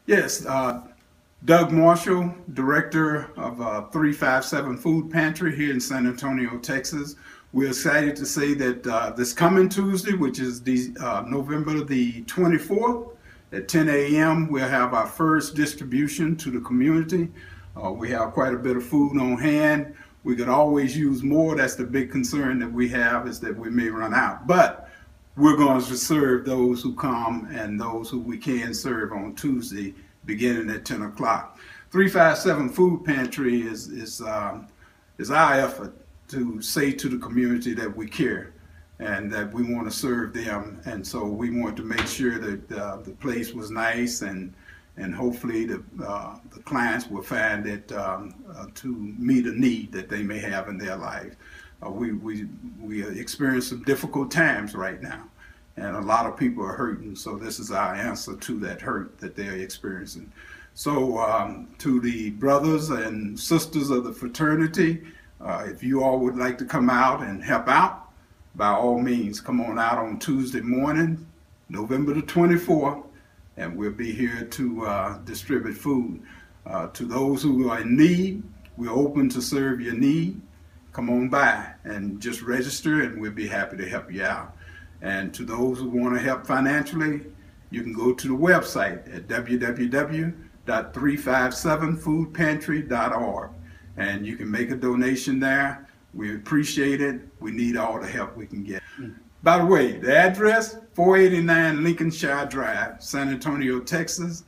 Yes, Doug Marshall, Director of 357 Food Pantry here in San Antonio, Texas. We're excited to say that this coming Tuesday, which is November the 24th at 10 a.m., we'll have our first distribution to the community. We have quite a bit of food on hand. We could always use more. That's the big concern that we have, is that we may run out. But we're going to serve those who come and those who we can serve on Tuesday, beginning at 10 o'clock. 357 Food Pantry is our effort to say to the community that we care and that we want to serve them. And so we want to make sure that the place was nice, and hopefully the clients will find it to meet a need that they may have in their life. We experience some difficult times right now, and a lot of people are hurting, so this is our answer to that hurt that they're experiencing. So to the brothers and sisters of the fraternity, if you all would like to come out and help out, by all means, come on out on Tuesday morning, November the 24th, and we'll be here to distribute food. To those who are in need, we're open to serve your need. Come on by and just register, and we'll be happy to help you out. And to those who want to help financially, you can go to the website at www.357foodpantry.org, and you can make a donation there. We appreciate it. We need all the help we can get. By the way, the address, 489 Lincolnshire Drive, San Antonio, Texas,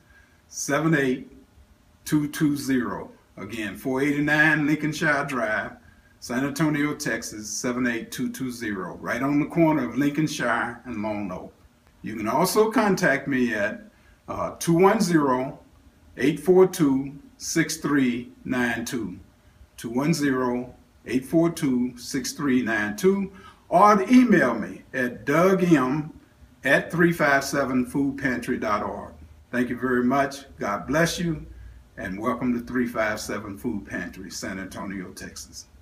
78220. Again, 489 Lincolnshire Drive, San Antonio, Texas, 78220, right on the corner of Lincolnshire and Lone Oak. You can also contact me at 210-842-6392, 210-842-6392, or email me at dougm@357foodpantry.org. Thank you very much. God bless you, and welcome to 357 Food Pantry, San Antonio, Texas.